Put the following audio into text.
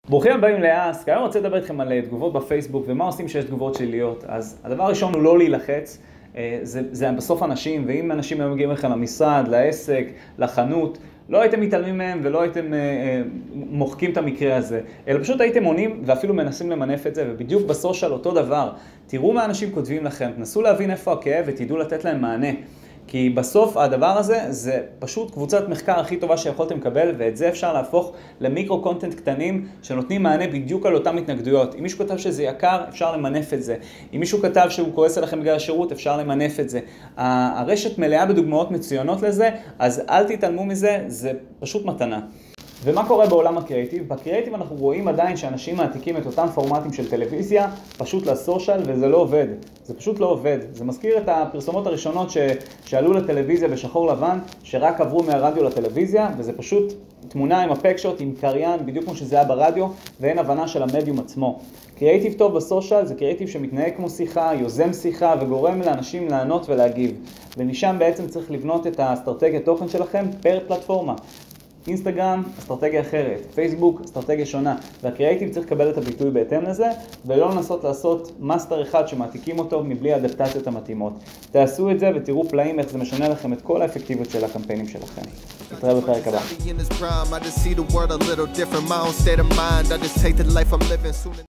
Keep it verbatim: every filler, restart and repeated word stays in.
ברוכים הבאים לאסק. היום רוצה לדבר איתכם על תגובות בפייסבוק ומה עושים שיש תגובות שליליות. אז הדבר הראשון הוא לא להילחץ, זה, זה בסוף אנשים, ואם אנשים היו מגיעים לכם למשרד, לעסק, לחנות, לא הייתם מתעלמים מהם ולא הייתם אה, אה, מוחקים את המקרה הזה, אלא פשוט הייתם עונים ואפילו מנסים למנף את זה, ובדיוק בסושיאל אותו דבר. תראו מה אנשים כותבים לכם, תנסו להבין איפה הכאב ותדעו לתת להם מענה. כי בסוף הדבר הזה זה פשוט קבוצת מחקר הכי טובה שיכולתם לקבל, ואת זה אפשר להפוך למיקרו קונטנט קטנים שנותנים מענה בדיוק על אותם התנגדויות. אם מישהו כתב שזה יקר, אפשר למנף את זה. אם מישהו כתב שהוא כועס עליכם בגלל השירות, אפשר למנף את זה. הרשת מלאה בדוגמאות מצוינות לזה, אז אל תתעלמו מזה, זה פשוט מתנה. ומה קורה בעולם הקריאיטיב? בקריאיטיב אנחנו רואים עדיין שאנשים מעתיקים את אותם פורמטים של טלוויזיה פשוט לסושיאל, וזה לא עובד. זה פשוט לא עובד. זה מזכיר את הפרסומות הראשונות ש... שעלו לטלוויזיה בשחור לבן, שרק עברו מהרדיו לטלוויזיה, וזה פשוט תמונה עם אפקשוט, עם קריין, בדיוק כמו שזה היה ברדיו, ואין הבנה של המדיום עצמו. קריאיטיב טוב בסושיאל זה קריאיטיב שמתנהג כמו שיחה, יוזם שיחה וגורם לאנשים לענות ולהגיב. ומשם בעצם צריך לבנות את האסטרטגיית תוכן שלכם פר פלטפורמה. אינסטגרם, אסטרטגיה אחרת, פייסבוק, אסטרטגיה שונה, והקריאיטיב צריך לקבל את הביטוי בהתאם לזה, ולא לנסות לעשות מאסטר אחד שמעתיקים אותו מבלי האדפטציות המתאימות. תעשו את זה ותראו פלאים איך זה משנה לכם את כל האפקטיביות של הקמפיינים שלכם. נתראה בפרק הבא.